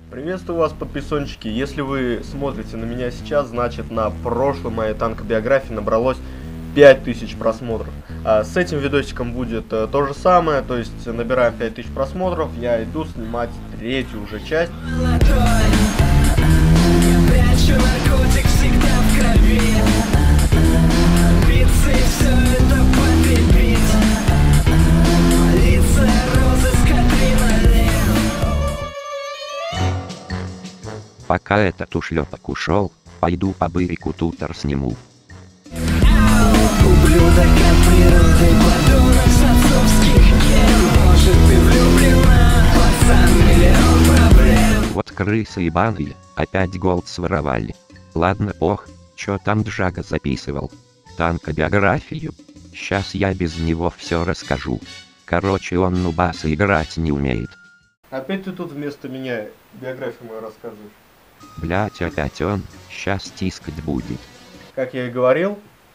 Приветствую вас, подписончики. Если вы смотрите на меня сейчас, значит на прошлой моей танкобиографии набралось 5000 просмотров. А с этим видосиком будет то же самое, то есть набираем 5000 просмотров, я иду снимать третью уже часть. Пока этот ушлепок ушел, пойду по бырику тутор сниму. Ублюдок от природы, подонок с отцовских ген. Может, ты влюблена, пацан, миллион проблем. Вот крысы ебаные, опять голд своровали. Ладно, ох, чё там Джага записывал? Танкобиографию? Сейчас я без него все расскажу. Короче, он нубаса играть не умеет. Опять ты тут вместо меня биографию мою рассказываешь. Блять, опять он, сейчас тискать будет. Как я и говорил,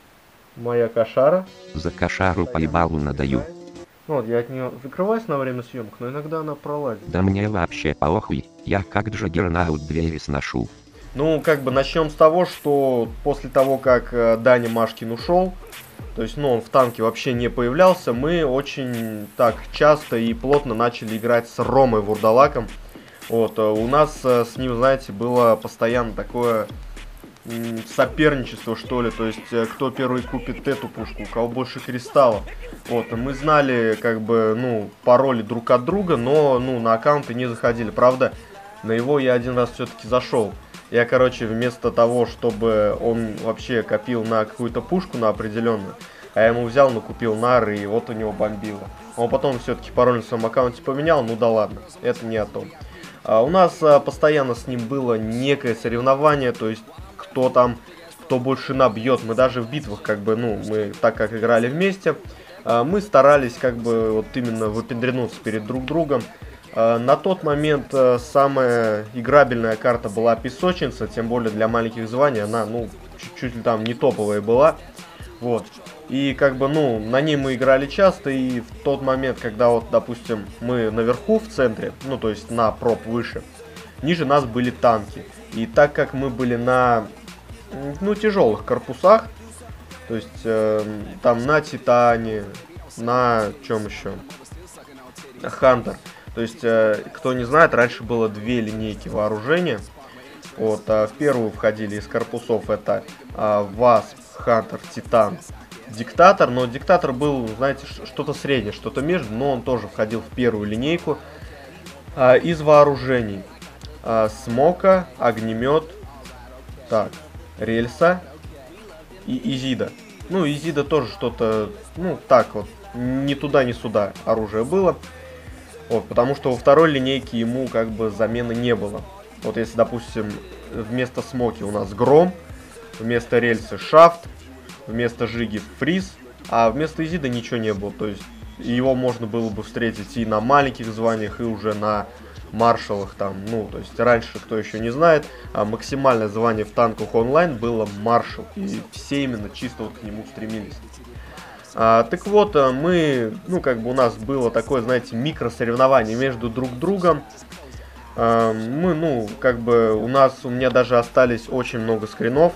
моя кошара. За кошару по ебалу надаю. Вот, я от нее закрываюсь на время съемок, но иногда она пролазит. Да мне вообще похуй, я как Джаггернаут двери сношу. Ну, как бы начнем с того, что после того, как Даня Машкин ушел, то есть, ну, он в танке вообще не появлялся, мы очень так часто и плотно начали играть с Ромой Вурдалаком. Вот, у нас с ним, знаете, было постоянно такое соперничество, что ли, то есть, кто первый купит эту пушку, у кого больше кристаллов. Вот, мы знали, как бы, ну, пароли друг от друга, но, ну, на аккаунты не заходили. Правда, на его я один раз все-таки зашел. Я, короче, вместо того, чтобы он вообще копил на какую-то пушку, на определенную, а я ему взял, накупил нары, и вот у него бомбило. Он потом все-таки пароль на своем аккаунте поменял, ну да ладно, это не о том. У нас постоянно с ним было некое соревнование, то есть кто больше набьет. Мы даже в битвах, как бы, ну, мы так как играли вместе, мы старались, как бы, вот именно выпендренуться перед друг другом. На тот момент самая играбельная карта была песочница, тем более для маленьких званий, она, ну, чуть-чуть там не топовая была. Вот. И как бы, ну, на ней мы играли часто, и в тот момент, когда вот, допустим, мы наверху в центре, ну, то есть на проб выше, ниже нас были танки. И так как мы были на, ну, тяжелых корпусах, то есть там на Титане, на чем еще? Хантер. То есть, кто не знает, раньше было две линейки вооружения. Вот, в первую входили из корпусов это Васп, Хантер, Титан, Диктатор. Но Диктатор был, знаете, что-то среднее, что-то между, но он тоже входил в первую линейку. Из вооружений Смока, огнемет, так, рельса и Изида. Ну, Изида тоже что-то, ну, так вот, ни туда, ни сюда оружие было. Вот, потому что во второй линейке ему как бы замены не было. Вот если, допустим, вместо Смоки у нас Гром, вместо рельсы Шафт, вместо Жиги Фриз, а вместо Изида ничего не было. То есть его можно было бы встретить и на маленьких званиях, и уже на маршалах там. Ну, то есть раньше, кто еще не знает, максимальное звание в танках онлайн было маршал. И все именно чисто вот к нему стремились. Так вот, мы, ну, как бы у нас было такое, знаете, микросоревнование между друг другом. Мы, ну, как бы у меня даже остались очень много скринов.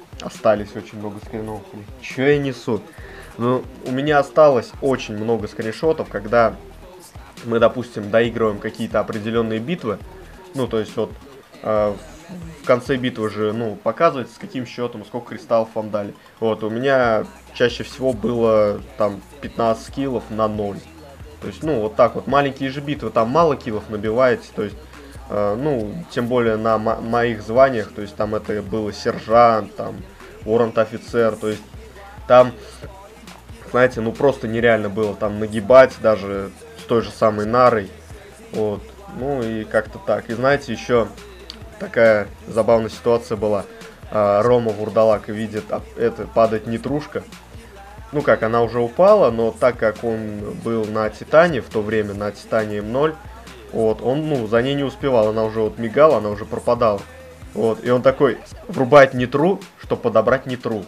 Чё я несу? Ну, у меня осталось очень много скриншотов, когда мы, допустим, доигрываем какие-то определенные битвы. Ну, то есть вот в конце битвы же, ну, показывается, с каким счетом, сколько кристаллов вам дали. Вот, у меня чаще всего было там 15 киллов на 0. То есть, ну, вот так вот, маленькие же битвы, там мало киллов набиваете, то есть, ну, тем более на моих званиях, то есть, там это было сержант, там, воронт-офицер, то есть, там, знаете, ну, просто нереально было там нагибать, даже с той же самой нарой, вот, ну, и как-то так. И знаете, еще такая забавная ситуация была. Рома Вурдалак видит, это падает нетрушка. Ну как, она уже упала, но так как он был на Титане, в то время на Титане М0, вот, он, ну, за ней не успевал, она уже вот мигала, она уже пропадала. Вот, и он такой врубает нитру, чтобы подобрать нитру.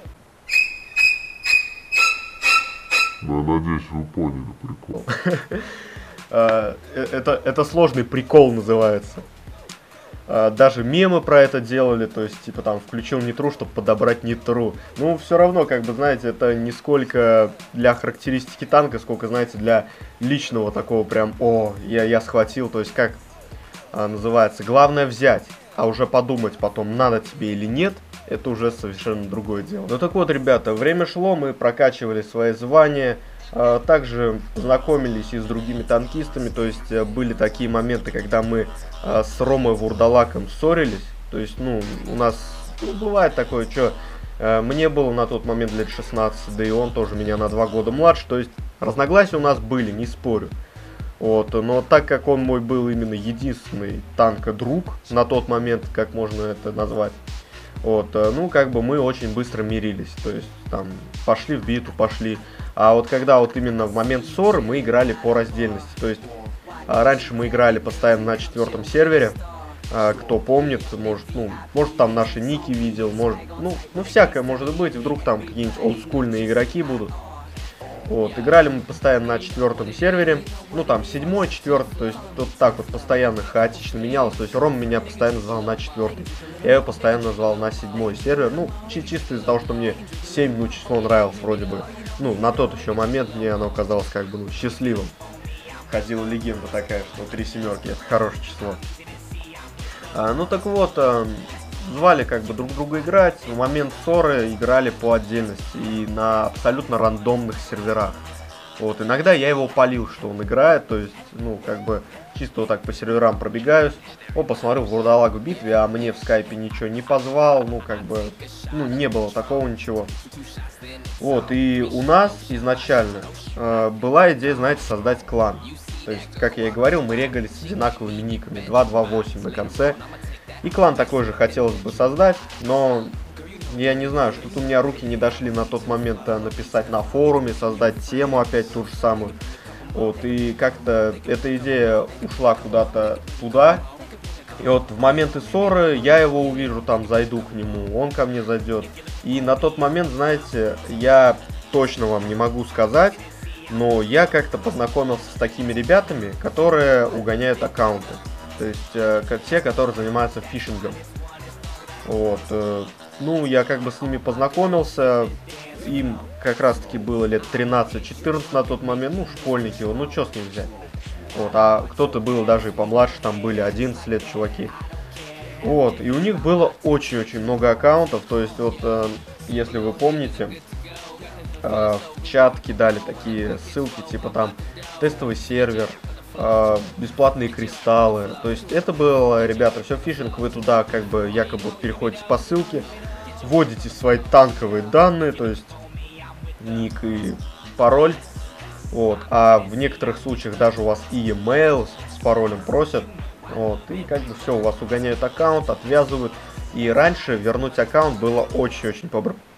Ну, я надеюсь, вы поняли прикол. Это сложный прикол называется. Даже мемы про это делали, то есть, типа, там, включил нитру, чтобы подобрать нитру. Ну, все равно, как бы, знаете, это не сколько для характеристики танка, сколько, знаете, для личного такого прям, я схватил, то есть, как называется, главное взять, а уже подумать потом, надо тебе или нет, это уже совершенно другое дело. Ну, так вот, ребята, время шло, мы прокачивали свои звания, также познакомились и с другими танкистами, то есть были такие моменты, когда мы с Ромой Вурдалаком ссорились, то есть, ну, у нас бывает такое, что мне было на тот момент лет 16, да и он тоже меня на 2 года младше, то есть разногласия у нас были, не спорю. Вот, но так как он мой был именно единственный танка-друг на тот момент, как можно это назвать, вот, ну, как бы мы очень быстро мирились, то есть, там, пошли в битву, пошли. А вот когда вот именно в момент ссоры мы играли по раздельности, то есть, раньше мы играли постоянно на 4-м сервере, кто помнит, может там наши ники видел, может, ну, всякое может быть, вдруг там какие-нибудь олдскульные игроки будут. Вот, играли мы постоянно на 4-м сервере, ну там 7-й, 4-й, то есть вот так вот постоянно хаотично менялось, то есть Ром меня постоянно звал на 4-й, я ее постоянно звал на 7-й сервер, ну чисто из-за того, что мне 7, ну, число нравилось вроде бы, ну на тот еще момент мне оно казалось как бы, ну, счастливым. Ходила легенда такая, что 3 семерки это хорошее число. Ну так вот, звали как бы друг друга играть, в момент ссоры играли по отдельности и на абсолютно рандомных серверах. Вот, иногда я его палил, что он играет, то есть, ну, как бы, чисто вот так по серверам пробегаюсь, посмотрю в Вурдалагу битве, а мне в скайпе ничего не позвал, ну, как бы, ну, не было такого ничего. Вот, и у нас изначально была идея, знаете, создать клан. То есть, как я и говорил, мы регались с одинаковыми никами, 228 на конце. И клан такой же хотелось бы создать, но я не знаю, что-то у меня руки не дошли на тот момент написать на форуме, создать тему опять ту же самую. Вот, и как-то эта идея ушла куда-то туда. И вот в моменты ссоры я его увижу, там зайду к нему, он ко мне зайдет. И на тот момент, знаете, я точно вам не могу сказать, но я как-то познакомился с такими ребятами, которые угоняют аккаунты. То есть, те, которые занимаются фишингом. Вот, ну, я как бы с ними познакомился, им как раз-таки было лет 13-14 на тот момент, ну, школьники, ну, что с ним взять. Вот, а кто-то был даже и помладше, там были 11 лет чуваки. Вот, и у них было очень-очень много аккаунтов, то есть, вот, если вы помните, в чат кидали такие ссылки, типа там, тестовый сервер, бесплатные кристаллы, то есть это было, ребята, все фишинг, вы туда как бы якобы переходите по ссылке, вводите свои танковые данные, то есть ник и пароль, вот, а в некоторых случаях даже у вас и e-mail с паролем просят, вот, и как бы все, у вас угоняют аккаунт, отвязывают, и раньше вернуть аккаунт было очень-очень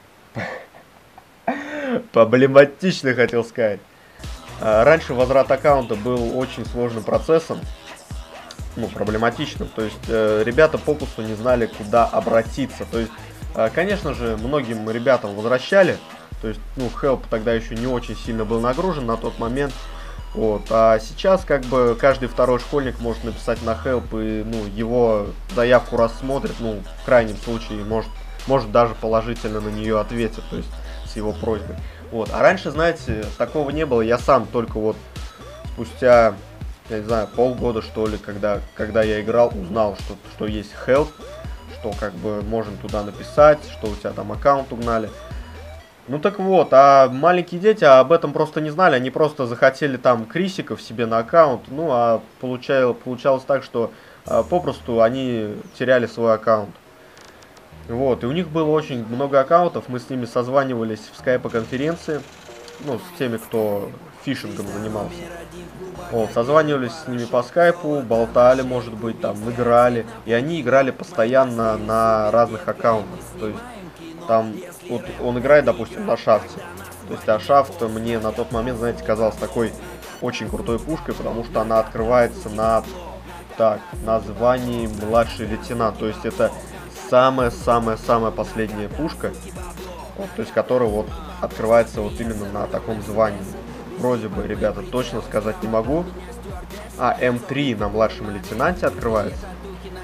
проблематично, хотел сказать. Раньше возврат аккаунта был очень сложным процессом, ну, проблематичным, то есть ребята попросту не знали, куда обратиться, то есть, конечно же, многим ребятам возвращали, то есть, ну, help тогда еще не очень сильно был нагружен на тот момент, вот, а сейчас, как бы, каждый второй школьник может написать на help, и, ну, его заявку рассмотрят, ну, в крайнем случае, может даже положительно на нее ответят, то есть, с его просьбой. Вот. А раньше, знаете, такого не было. Я сам только вот спустя, я не знаю, полгода, что ли, когда я играл, узнал, что есть help, что как бы можно туда написать, что у тебя там аккаунт угнали. Ну так вот, а маленькие дети об этом просто не знали, они просто захотели там крисиков себе на аккаунт, ну а получалось так, что попросту они теряли свой аккаунт. Вот, и у них было очень много аккаунтов, мы с ними созванивались в скайпо-конференции, ну, с теми, кто фишингом занимался. Вот, созванивались с ними по скайпу, болтали, может быть, там, играли, и они играли постоянно на разных аккаунтах, то есть, там, вот он играет, допустим, на шафте, то есть, а шафт мне на тот момент, знаете, казалась такой очень крутой пушкой, потому что она открывается на звании младший лейтенант, то есть, это самая последняя пушка, вот, то есть которая вот открывается вот именно на таком звании. Вроде бы, ребята, точно сказать не могу. А М3 на младшем лейтенанте открывается.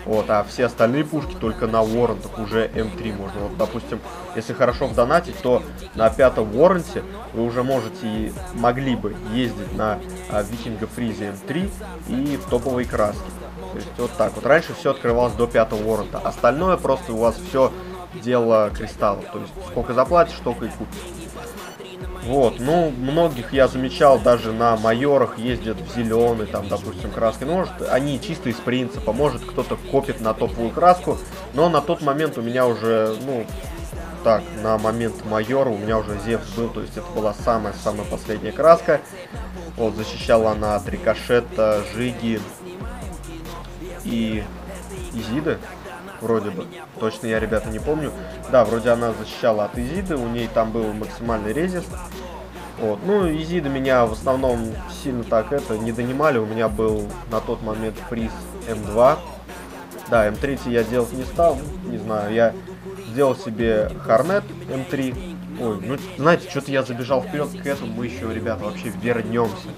Вот, а все остальные пушки только на воррентах уже М3 можно. Вот, допустим, если хорошо вдонатить, то на 5-м ворренте вы уже могли бы ездить на Викинга Фризе М3 и в топовые краски. То есть вот так вот. Раньше все открывалось до 5-го воррента. Остальное просто у вас все дело кристаллов. То есть сколько заплатишь, столько и купишь. Вот, ну, многих я замечал, даже на майорах ездят в зеленый, там, допустим, краски. Ну, может, они чисто из принципа, может, кто-то копит на топовую краску, но на тот момент у меня уже, ну, так, на момент майора у меня уже Зевс был, то есть это была самая-самая последняя краска. Вот, защищала она от рикошета, Жиги и Изиды. Вроде бы. Точно я, ребята, не помню. Да, вроде она защищала от Изиды, у ней там был максимальный резист. Вот. Ну, Изиды меня в основном сильно так не донимали. У меня был на тот момент фриз М2. Да, М3 я делать не стал. Не знаю, я сделал себе Хорнет М3. Ой, ну, знаете, что-то я забежал вперед к этому. Мы еще, ребята, вообще вернемся.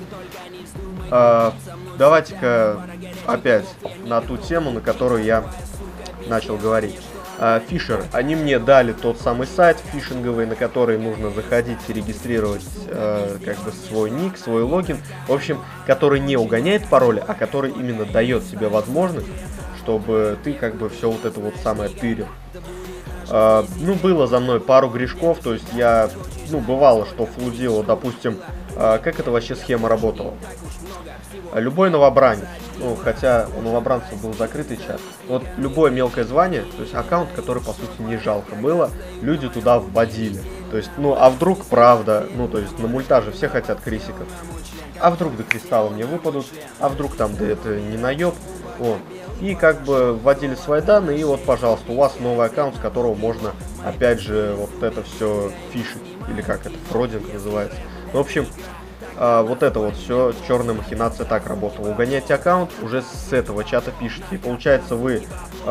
Давайте-ка опять на ту тему, на которую я начал говорить. Фишер, они мне дали тот самый сайт фишинговый, на который нужно заходить и регистрировать как бы свой ник, свой логин. В общем, который не угоняет пароли, а который именно дает себе возможность, чтобы ты как бы все вот это вот самое тырил. Ну, было за мной пару грешков, то есть я, ну, бывало, что флудило, допустим, как это вообще схема работала. Любой новобранец, ну, хотя у новобранцев был закрытый чат, вот любое мелкое звание, то есть аккаунт, который, по сути, не жалко было, люди туда вводили. То есть, ну, а вдруг правда, ну, то есть на мультаже все хотят крисиков, а вдруг до кристалла мне выпадут, а вдруг там, да это не наеб, вот. И как бы вводили свои данные, и вот, пожалуйста, у вас новый аккаунт, с которого можно, опять же, вот это все фишить, или как это, фродинг называется. В общем, вот это вот все, черная махинация так работала. Угоняете аккаунт, уже с этого чата пишете. И получается, вы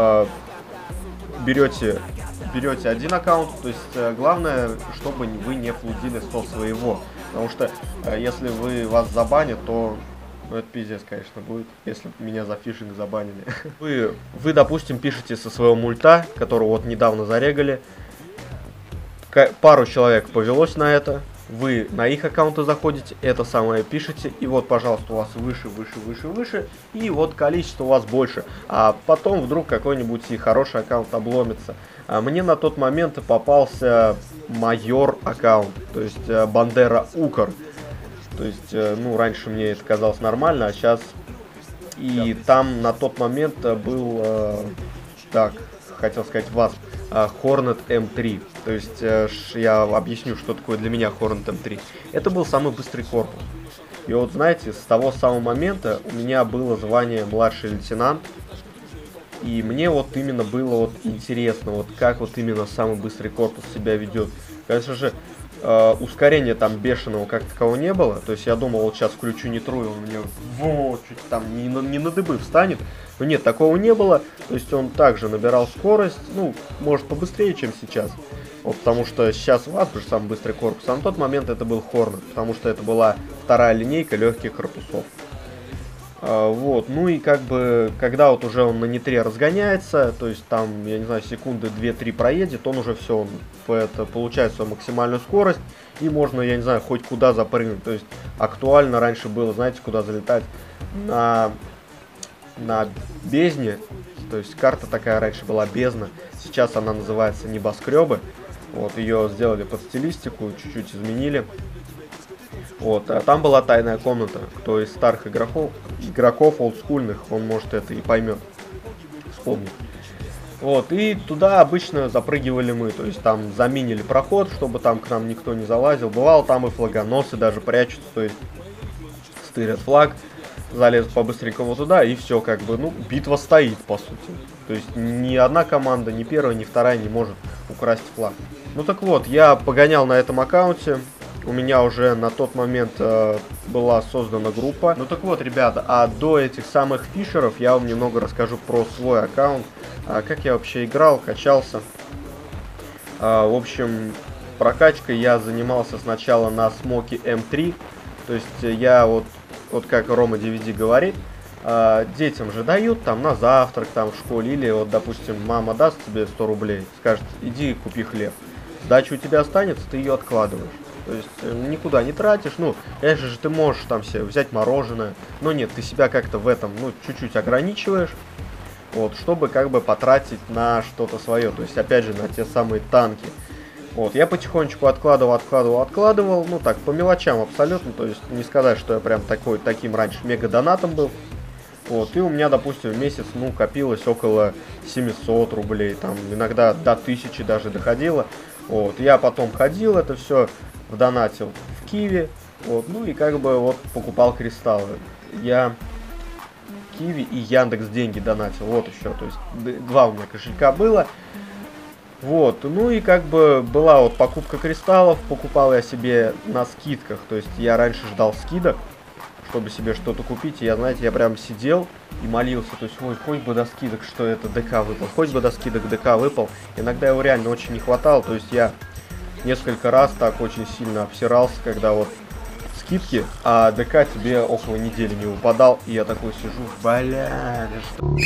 берете один аккаунт, то есть главное, чтобы вы не флудили со своего. Потому что если вас забанят, то ну, это пиздец, конечно, будет, если меня за фишинг забанили. Вы, допустим, пишете со своего мульта, которого вот недавно зарегали. Пару человек повелось на это. Вы на их аккаунты заходите, это самое пишете, и вот, пожалуйста, у вас выше, и вот количество у вас больше. А потом вдруг какой-нибудь и хороший аккаунт обломится. Мне на тот момент попался майор аккаунт, то есть Бандера Укр. То есть, ну, раньше мне это казалось нормально, а сейчас... И там на тот момент был, так, хотел сказать, вас, Hornet M3. То есть я объясню, что такое для меня Hornet M3. Это был самый быстрый корпус. И вот знаете, с того самого момента у меня было звание младший лейтенант. И мне вот именно было вот интересно, вот как вот именно самый быстрый корпус себя ведет. Конечно же, ускорения там бешеного как такового не было. То есть я думал, вот сейчас включу нитру, и он мне вот, чуть там не на дыбы встанет. Но нет, такого не было. То есть он также набирал скорость, ну, может побыстрее, чем сейчас. Вот, потому что сейчас у вас же самый быстрый корпус. А на тот момент это был Hornet, потому что это была вторая линейка легких корпусов. Вот, ну и как бы, когда вот уже он на нитре разгоняется, то есть там, я не знаю, секунды 2-3 проедет, он уже все, он получает свою максимальную скорость, и можно, я не знаю, хоть куда запрыгнуть. То есть актуально раньше было, знаете, куда залетать? На бездне, то есть карта такая раньше была бездна, сейчас она называется небоскребы. Вот, ее сделали под стилистику, чуть-чуть изменили. Вот, а там была тайная комната. Кто из старых игроков олдскульных, он может это и поймет, вспомнит. Вот, и туда обычно запрыгивали мы, то есть там заминили проход, чтобы там к нам никто не залазил. Бывало, там и флагоносы даже прячутся, то есть стырят флаг, залезут по-быстренькому туда, и все, как бы, ну, битва стоит, по сути. То есть ни одна команда, ни первая, ни вторая не может украсть флаг. Ну так вот, я погонял на этом аккаунте. У меня уже на тот момент была создана группа. Ну так вот, ребята, а до этих самых фишеров я вам немного расскажу про свой аккаунт. Как я вообще играл, качался. В общем, прокачкой я занимался сначала на смоке М3. То есть я вот как Рома DVD говорит, детям же дают там на завтрак там в школе, или вот, допустим, мама даст тебе 100 рублей, скажет, иди купи хлеб. Сдача у тебя останется, ты ее откладываешь. То есть никуда не тратишь. Ну, конечно же, ты можешь там себе взять мороженое, но нет, ты себя как-то в этом, ну, чуть-чуть ограничиваешь, вот, чтобы как бы потратить на что-то свое. То есть, опять же, на те самые танки. Вот, я потихонечку откладывал, ну, так, по мелочам абсолютно. То есть, не сказать, что я прям таким раньше мега-донатом был. Вот, и у меня, допустим, в месяц, ну, копилось около 700 рублей, там, иногда до 1000 даже доходило. Вот, я потом ходил, это все вдонатил в Киви, вот, ну, и как бы вот покупал кристаллы. Я Киви и Яндекс деньги донатил, вот еще, то есть, два у меня кошелька было. Вот, ну и как бы была вот покупка кристаллов, покупал я себе на скидках, то есть, я раньше ждал скидок, чтобы себе что-то купить, и я, знаете, я прям сидел и молился, то есть, ой, хоть бы до скидок, что это ДК выпал, хоть бы до скидок ДК выпал. Иногда его реально очень не хватало, то есть я несколько раз так очень сильно обсирался, когда вот скидки, а ДК тебе около недели не выпадал, и я такой сижу, бля, что...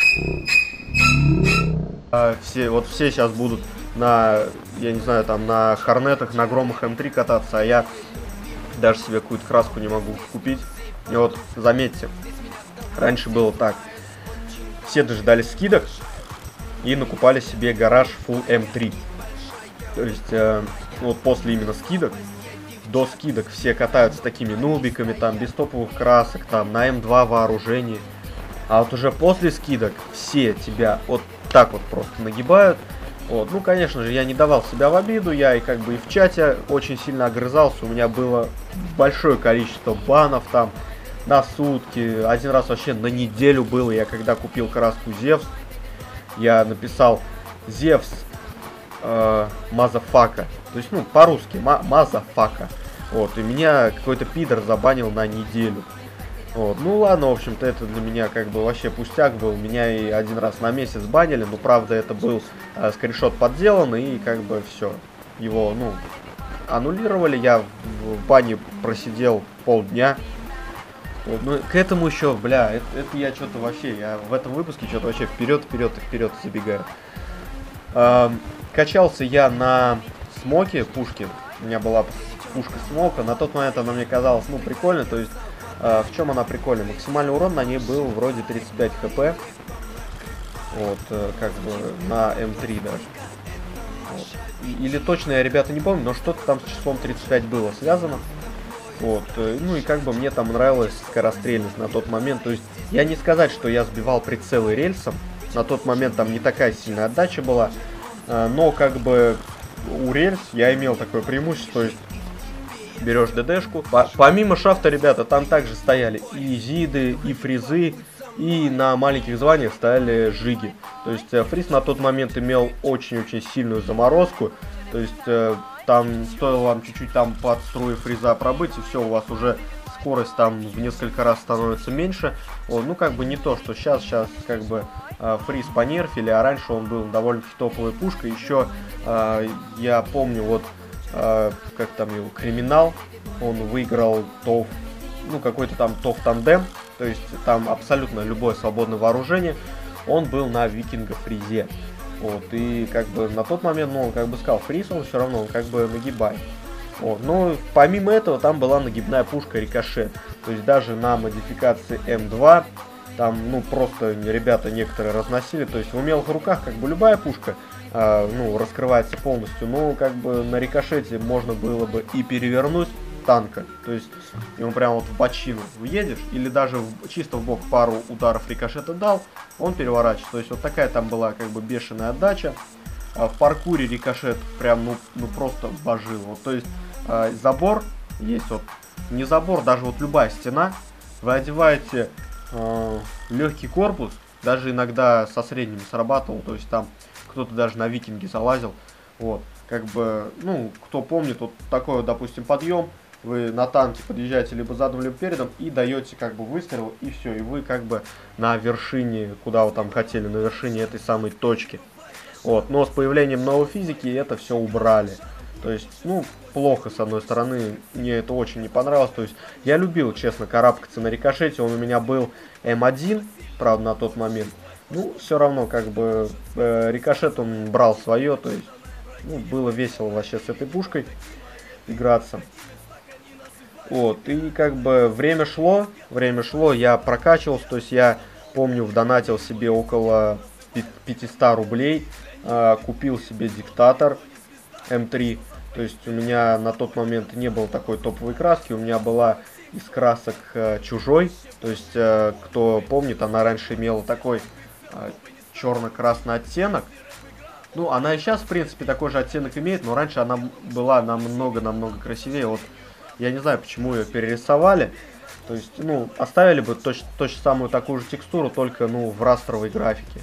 все сейчас будут на, я не знаю, там, на Хорнетах, на Громах М3 кататься, а я даже себе какую-то краску не могу купить. И вот, заметьте, раньше было так. Все дожидались скидок и накупали себе гараж Full M3. То есть, вот после именно скидок, до скидок все катаются такими нубиками, там, без топовых красок, там, на М2 вооружении. А вот уже после скидок все тебя вот так вот просто нагибают. Вот. Ну, конечно же, я не давал себя в обиду, я и как бы и в чате очень сильно огрызался, у меня было большое количество банов там на сутки, один раз вообще на неделю было, я когда купил краску Зевс, я написал Зевс мазафака, то есть, ну, по-русски, мазафака, вот, и меня какой-то пидор забанил на неделю. Вот. Ну ладно, в общем-то, это для меня как бы вообще пустяк был. Меня и один раз на месяц банили, но правда это был скриншот подделан, и как бы все. Его, ну, аннулировали. Я в бане просидел полдня. Вот. Ну, к этому еще, бля, это я что-то вообще, я в этом выпуске что-то вообще вперед забегаю. Качался я на смоке пушки. У меня была пушка смока. На тот момент она мне казалась, ну, прикольно, то есть. В чем она прикольная? Максимальный урон на ней был вроде 35 хп. Вот, как бы на М3 даже. Вот. Или точно я, ребята, не помню, но что-то там с числом 35 было связано. Вот, ну и как бы мне там нравилась скорострельность на тот момент. То есть я не сказать, что я сбивал прицелы рельсом. На тот момент там не такая сильная отдача была. Но как бы у рельс я имел такое преимущество. То есть берешь ДДшку. Помимо шафта, ребята, там также стояли и зиды, и фризы, и на маленьких званиях стояли жиги. То есть фриз на тот момент имел очень-очень сильную заморозку. То есть там стоило вам чуть-чуть там под струи фриза пробыть, и все, у вас уже скорость там в несколько раз становится меньше. Вот, ну как бы не то, что сейчас как бы фриз понерфили, а раньше он был довольно-таки топовой пушкой. Еще я помню, вот как там его, Криминал, он выиграл ТОВ, ну какой-то там ТОВ тандем, то есть там абсолютно любое свободное вооружение, он был на Викинга фризе. Вот, и как бы на тот момент, ну, он как бы сказал, фриз он все равно, он как бы нагибай. Вот, но помимо этого там была нагибная пушка Рикошет, то есть даже на модификации М2 там, ну, просто ребята некоторые разносили, то есть в умелых руках как бы любая пушка ну, раскрывается полностью, но как бы на Рикошете можно было бы и перевернуть танка, то есть ему прямо вот в бочину едешь, или даже чисто в бок пару ударов Рикошета дал, он переворачивается, то есть вот такая там была как бы бешеная отдача. В паркуре Рикошет прям, ну просто божил, вот, то есть забор есть, вот, не забор, даже вот любая стена, вы одеваете легкий корпус, даже иногда со средним срабатывал, то есть там кто-то даже на Викинге залазил, вот, как бы, ну, кто помнит, вот такой вот, допустим, подъем, вы на танке подъезжаете либо задом, либо передом и даете как бы выстрел, и все, и вы как бы на вершине, куда вы там хотели, на вершине этой самой точки. Вот, но с появлением новой физики это все убрали. То есть, ну, плохо, с одной стороны, мне это очень не понравилось. То есть, я любил, честно, карабкаться на рикошете, он у меня был М1, правда, на тот момент. Ну, все равно, как бы, рикошет он брал свое, то есть, ну, было весело вообще с этой пушкой играться. Вот, и как бы время шло, я прокачивался, то есть я помню, вдонатил себе около 500 рублей, купил себе диктатор М3, то есть у меня на тот момент не было такой топовой краски, у меня была из красок чужой, то есть кто помнит, она раньше имела такой черно-красный оттенок. Ну, она и сейчас, в принципе, такой же оттенок имеет, но раньше она была намного красивее. Вот, я не знаю, почему ее перерисовали. То есть, ну, оставили бы точно самую такую же текстуру, только, ну, в растровой графике.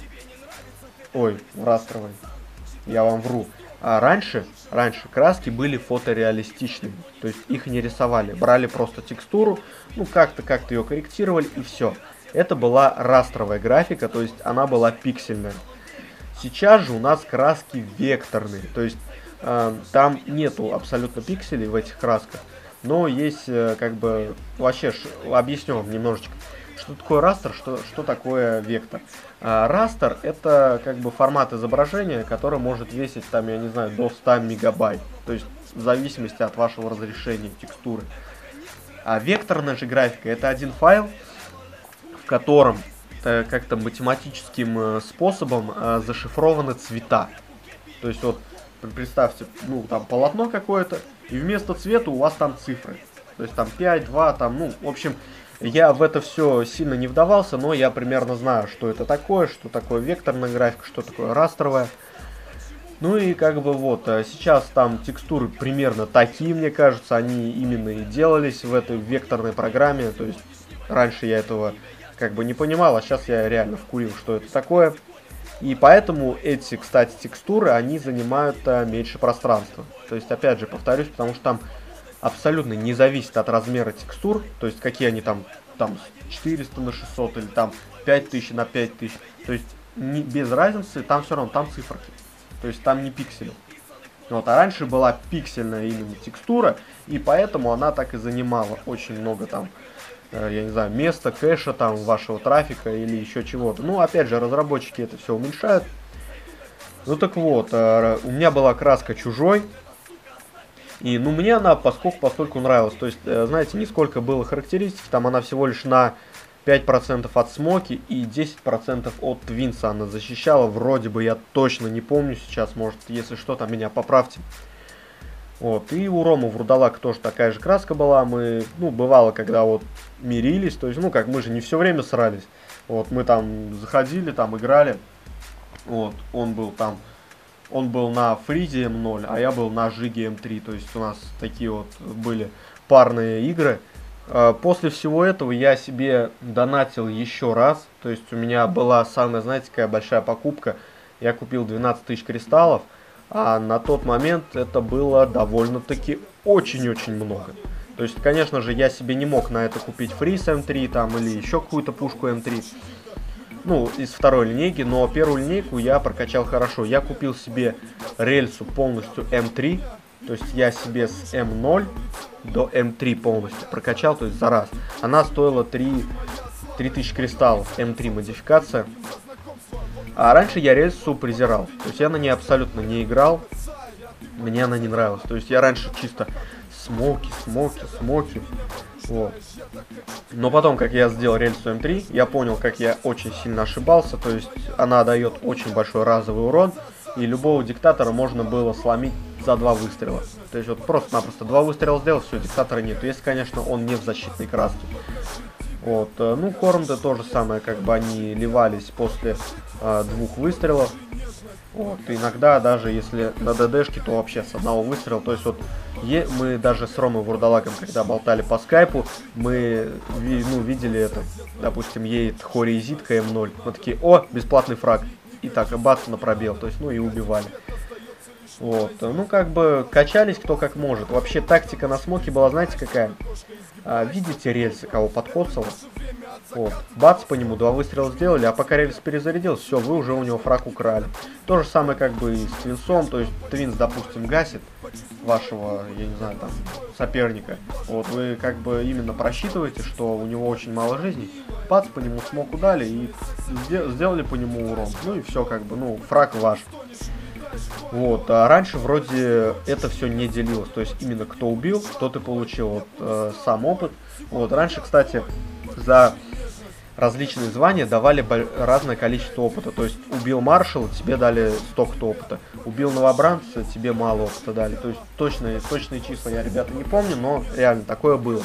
Ой, в растровой. Я вам вру. А раньше краски были фотореалистичными. То есть, их не рисовали. Брали просто текстуру, ну, как-то ее корректировали, и все. Это была растровая графика, то есть, она была пиксельная. Сейчас же у нас краски векторные, то есть там нету абсолютно пикселей в этих красках, но есть как бы, вообще, объясню вам немножечко, что такое растер, что такое вектор. Растер это как бы формат изображения, который может весить там, я не знаю, до 100 мегабайт, то есть в зависимости от вашего разрешения текстуры. А векторная же графика это один файл, в котором как-то математическим способом зашифрованы цвета. То есть вот представьте, ну там полотно какое-то, и вместо цвета у вас там цифры. То есть там 5, 2, там, ну, в общем, я в это все сильно не вдавался, но я примерно знаю, что это такое, что такое векторная графика, что такое растровая. Ну и как бы вот, сейчас там текстуры примерно такие, мне кажется, они именно и делались в этой векторной программе. То есть раньше я этого как бы не понимал, а сейчас я реально вкурил, что это такое. И поэтому эти, кстати, текстуры, они занимают меньше пространства. То есть, опять же, повторюсь, потому что там абсолютно не зависит от размера текстур. То есть, какие они там 400 на 600 или там 5000 на 5000. То есть, без разницы, там все равно, там циферки. То есть, там не пиксели. Вот, а раньше была пиксельная именно текстура, и поэтому она так и занимала очень много там, я не знаю, места, кэша там, вашего трафика или еще чего-то. Ну, опять же, разработчики это все уменьшают. Ну, так вот, у меня была краска чужой. И, ну, мне она постольку нравилась. То есть, знаете, нисколько было характеристик. Там она всего лишь на 5% от смоки и 10% от твинса она защищала. Вроде бы, я точно не помню сейчас. Может, если что, там меня поправьте. Вот, и у Ромы Вурдалака тоже такая же краска была. Мы, ну, бывало, когда вот мирились, то есть, ну, как мы же не все время срались. Вот, мы там заходили, там играли. Вот, он был на Фризе М0, а я был на Жиге М3. То есть, у нас такие вот были парные игры. После всего этого я себе донатил еще раз. То есть, у меня была самая, знаете, какая большая покупка. Я купил 12 тысяч кристаллов. А на тот момент это было довольно-таки очень-очень много. То есть, конечно же, я себе не мог на это купить фриз М3 там или еще какую-то пушку М3. Ну, из второй линейки, но первую линейку я прокачал хорошо. Я купил себе рельсу полностью М3. То есть, я себе с М0 до М3 полностью прокачал, то есть за раз. Она стоила 3000 кристаллов, М3 модификация. А раньше я рельсу презирал. То есть я на ней абсолютно не играл. Мне она не нравилась. То есть я раньше чисто смоки. Вот. Но потом, как я сделал рельсу М3, я понял, как я очень сильно ошибался. То есть она дает очень большой разовый урон. И любого диктатора можно было сломить за 2 выстрела. То есть вот просто-напросто 2 выстрела сделал, все, диктатора нет. Если, конечно, он не в защитной краске. Вот, ну, Хорнды то же самое, как бы они ливались после 2 выстрелов. Вот, иногда даже если на ДДшке, то вообще с 1 выстрела. То есть вот мы даже с Ромой Вурдалаком, когда болтали по скайпу, мы видели это. Допустим, едет Хоризитка М0. Мы такие, о, бесплатный фраг. И так, бац, на пробел. То есть, ну и убивали. Вот, ну как бы качались кто как может. Вообще тактика на смоке была, знаете, какая? Видите рельсы, кого подкоцало? Вот. Бац, по нему 2 выстрела сделали, а пока рельс перезарядился, все, вы уже у него фраг украли. То же самое как бы и с Твинсом, то есть Твинс, допустим, гасит вашего, я не знаю, там, соперника. Вот, вы как бы именно просчитываете, что у него очень мало жизней. Бац, по нему смоку дали и сделали по нему урон. Ну и все, как бы, ну, фраг ваш. Вот, а раньше вроде это все не делилось, то есть именно кто убил, тот и получил вот, сам опыт. Вот, раньше, кстати, за различные звания давали разное количество опыта, то есть убил маршала, тебе дали столько-то опыта, убил новобранца, тебе мало опыта дали, то есть точные числа я, ребята, не помню, но реально такое было.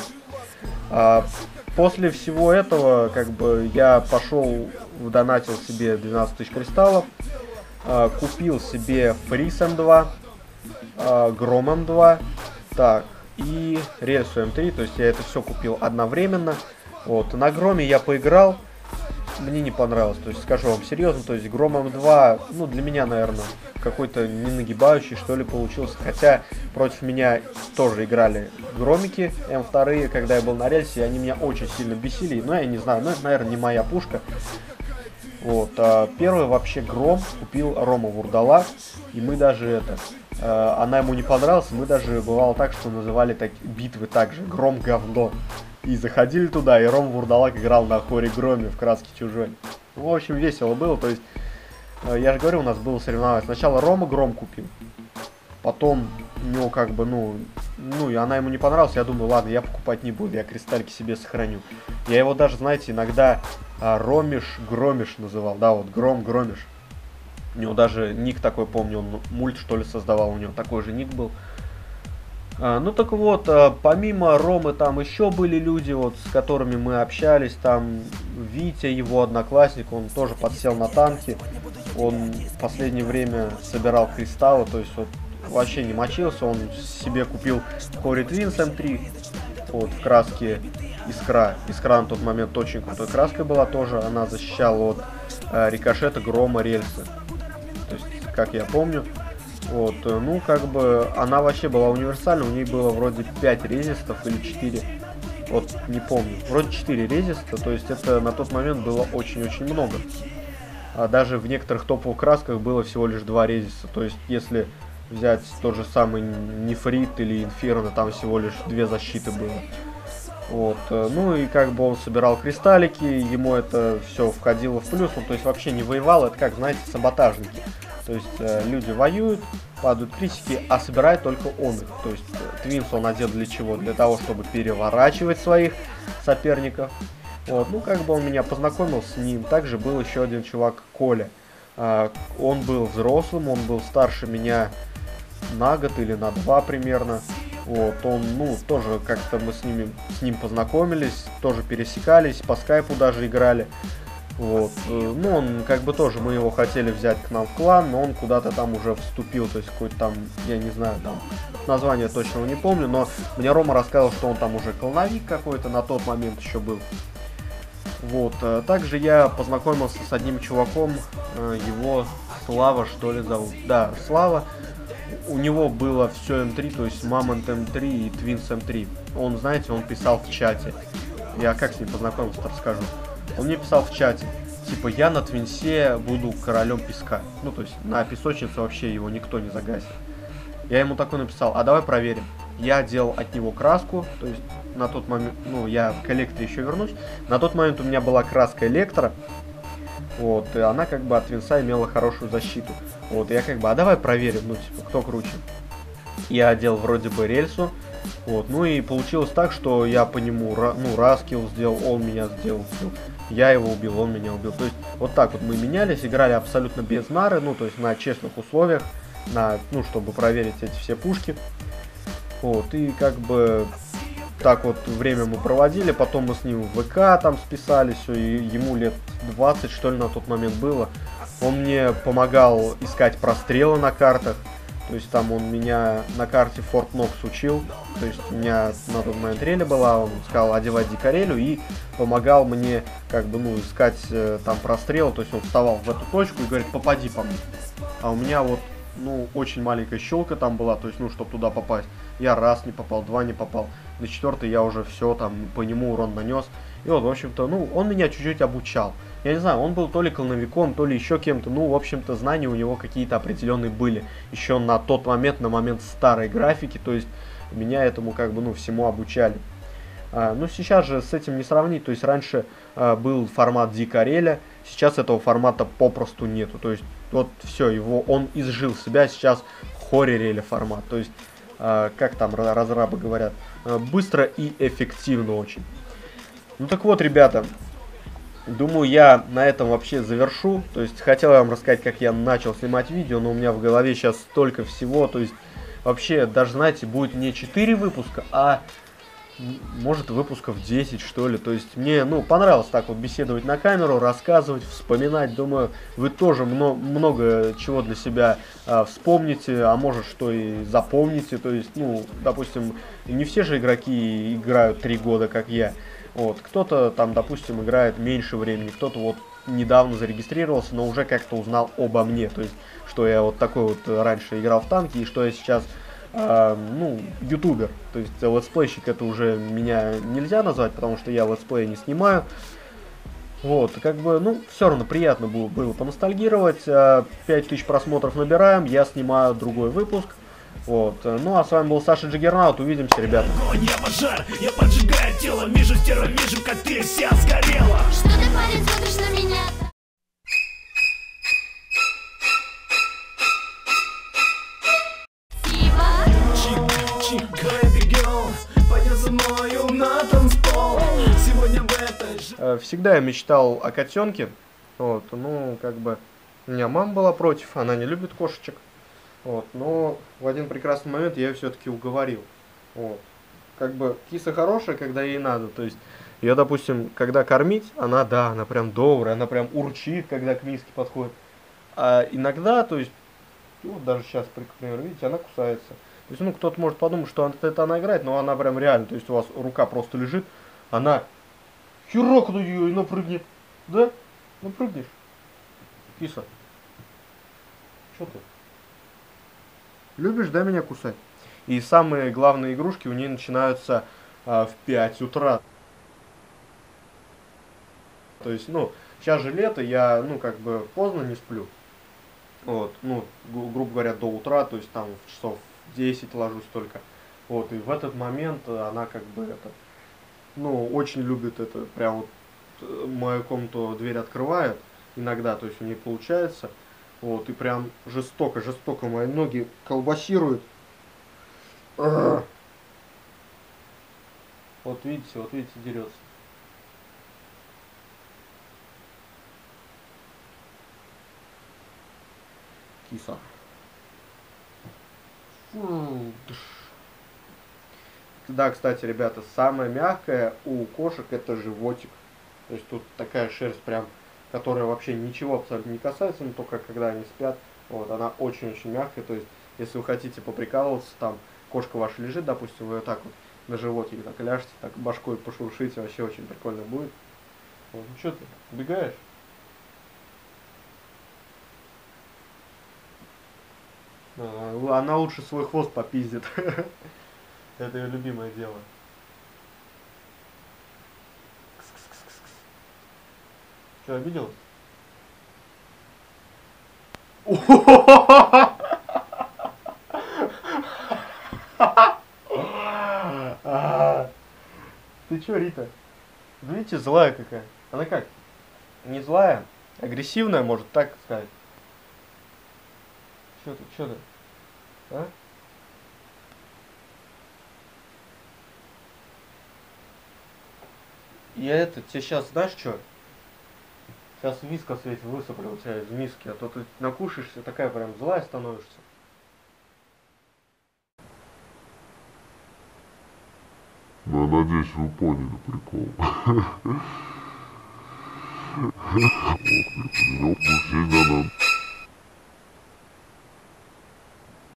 После всего этого, как бы, я пошел, донатил себе 12 тысяч кристаллов, купил себе Фриз М2, Гром М2, так, и рельсу М3, то есть я это все купил одновременно. Вот, на Громе я поиграл, мне не понравилось, то есть скажу вам серьезно, то есть Гром М2, ну, для меня, наверное, какой-то не нагибающий, что ли, получился, хотя против меня тоже играли Громики М2, когда я был на рельсе, и они меня очень сильно бесили, но я не знаю, ну, это, наверное, не моя пушка. Вот, первый вообще Гром купил Рома Вурдалак, и мы даже это, она ему не понравилась, мы даже бывало так, что называли битвы также Гром говно. И заходили туда, и Рома Вурдалак играл на Хоре Громе в краске чужой. В общем, весело было, то есть, я же говорю, у нас было соревнование. Сначала Рома Гром купил, потом у него как бы, ну, и она ему не понравилась, я думаю, ладно, я покупать не буду, я кристаллики себе сохраню. Я его даже, знаете, иногда Ромиш Громиш называл, да, вот Гром Громиш. У него даже ник такой, помню, он мульт, что ли, создавал, у него такой же ник был. Ну так вот, помимо Ромы там еще были люди, вот, с которыми мы общались, там Витя, его одноклассник, он тоже подсел на танки, он в последнее время собирал кристаллы, то есть вот вообще не мочился, он себе купил Хори Твинс М3, вот, в краске Искра. Искра на тот момент очень крутой краской была тоже, она защищала от рикошета, грома, рельсы, то есть, как я помню. Вот, ну, как бы, она вообще была универсальна, у ней было вроде 5 резистов или 4, вот, не помню, вроде 4 резиста, то есть это на тот момент было очень-очень много. А даже в некоторых топовых красках было всего лишь 2 резиста, то есть если взять тот же самый Нефрит или Инферно, там всего лишь 2 защиты было. Вот, ну и как бы он собирал кристаллики, ему это все входило в плюс, он, то есть, вообще не воевал, это как, знаете, саботажники. То есть люди воюют, падают критики, а собирает только он их. То есть Твинс он одет для чего? Для того, чтобы переворачивать своих соперников. Вот, ну как бы он меня познакомил с ним. Также был еще один чувак, Коля. Он был взрослым, он был старше меня на год или на 2 примерно. Вот, он, ну, тоже как-то мы с ним познакомились, тоже пересекались, по скайпу даже играли. Вот, ну, он как бы тоже, мы его хотели взять к нам в клан, но он куда-то там уже вступил, то есть какой-то там, я не знаю, там, название точно не помню, но мне Рома рассказал, что он там уже клановик какой-то на тот момент еще был. Вот, также я познакомился с одним чуваком, его Слава, что ли, зовут, да, Слава. У него было все М3, то есть Мамонт М3 и Твинс М3. Он, знаете, он писал в чате, я как с ним познакомился, расскажу. Он мне писал в чате, типа, я на Твинсе буду королем песка. Ну, то есть, на песочнице вообще его никто не загасит. Я ему такой написал, а давай проверим. Я делал от него краску, то есть, на тот момент, ну, я к электре еще вернусь. На тот момент у меня была краска электро. Вот, и она как бы от Твинса имела хорошую защиту. Вот, и я как бы, а давай проверим, ну, типа, кто круче. Я одел вроде бы рельсу. Вот, ну и получилось так, что я по нему, ну, раз килл сделал, он меня сделал килл. Я его убил, он меня убил. То есть, вот так вот мы менялись, играли абсолютно без нары, ну, то есть, на честных условиях, ну, чтобы проверить эти все пушки. Вот, и как бы, так вот время мы проводили, потом мы с ним в ВК там списались, все, и ему лет 20, что ли, на тот момент было. Он мне помогал искать прострелы на картах. То есть там он меня на карте Форт Нокс учил, то есть у меня на тот момент реля была, он сказал одевать дикарелю и помогал мне как бы, ну, искать там прострел, то есть он вставал в эту точку и говорит, попади по мне. А у меня вот, ну, очень маленькая щелка там была, то есть, ну, чтобы туда попасть. Я раз не попал, 2 не попал, на 4-й я уже все там по нему урон нанес. И вот, в общем-то, ну, он меня чуть-чуть обучал. Я не знаю, он был то ли колновиком, то ли еще кем-то. Ну, в общем-то, знания у него какие-то определенные были. Еще на тот момент, на момент старой графики. То есть, меня этому как бы, ну, всему обучали. Ну, сейчас же с этим не сравнить. То есть, раньше был формат Дикареля. Сейчас этого формата попросту нету. То есть, вот все, он изжил себя. Сейчас Хорриреля формат. То есть, как там разрабы говорят, быстро и эффективно очень. Ну, так вот, ребята. Думаю, я на этом вообще завершу. То есть, хотел я вам рассказать, как я начал снимать видео, но у меня в голове сейчас столько всего. То есть, вообще, даже, знаете, будет не 4 выпуска, а, может, выпусков 10, что ли. То есть, мне, ну, понравилось так вот беседовать на камеру, рассказывать, вспоминать. Думаю, вы тоже много чего для себя вспомните, а может, что и запомните. То есть, ну, допустим, не все же игроки играют 3 года, как я. Вот, кто-то там, допустим, играет меньше времени, кто-то вот недавно зарегистрировался, но уже как-то узнал обо мне, то есть, что я вот такой вот раньше играл в танки, и что я сейчас, ну, ютубер, то есть, летсплейщик, это уже меня нельзя назвать, потому что я летсплей не снимаю, вот, как бы, ну, все равно приятно было поностальгировать, 5000 просмотров набираем, я снимаю другой выпуск. Вот. Ну а с вами был Саша Джиггернаут. Увидимся, ребята. Огонь, я пожар, я поджигаю тело. Вижу стерва, вижу, как ты вся сгорела. Что ты, парень, смотришь на меня? Чик, baby girl, пойдем со мною на танцпол. Сегодня в этой же... Всегда я мечтал о котенке. Вот. Ну, как бы, у меня мама была против, она не любит кошечек. Вот, но в один прекрасный момент я ее все-таки уговорил. Вот. Как бы киса хорошая, когда ей надо. То есть ее, допустим, когда кормить, она, да, она прям добрая, она прям урчит, когда к миске подходит. А иногда, то есть, ну, вот даже сейчас, например, видите, она кусается. То есть, ну, кто-то может подумать, что это она играет, но она прям реально, то есть у вас рука просто лежит, она херок на нее и напрыгнет. Да? Напрыгнешь. Киса. Что ты? Любишь, да, меня кусать? И самые главные игрушки у нее начинаются в 5 утра. То есть, ну, сейчас же лето, я, ну, как бы поздно не сплю. Вот, ну, грубо говоря, до утра, то есть там в часов 10 ложусь только. Вот, и в этот момент она как бы это, ну, очень любит это, прям вот мою комнату дверь открывает иногда, то есть у нее получается. Вот, и прям жестоко мои ноги колбасируют. Вот видите, дерется. Киса. Да, кстати, ребята, самое мягкое у кошек это животик. То есть тут такая шерсть прям, которая вообще ничего абсолютно не касается, но только когда они спят. Вот, она очень-очень мягкая. То есть, если вы хотите поприкалываться, там кошка ваша лежит, допустим, вы ее так вот на животике так ляжете, так башкой пошуршите, вообще очень прикольно будет. Вот, ну что ты, убегаешь? Она лучше свой хвост попиздит. Это ее любимое дело. Что, обиделась? Ты чё, Рита? Видите, злая какая. Она как? Не злая, агрессивная, может так сказать. Чё ты? А? Я тебе сейчас, знаешь что? Сейчас вискас весь высыплю у тебя из миски, а то ты накушаешься, такая прям злая становишься. Ну, я надеюсь, вы поняли прикол. Ох,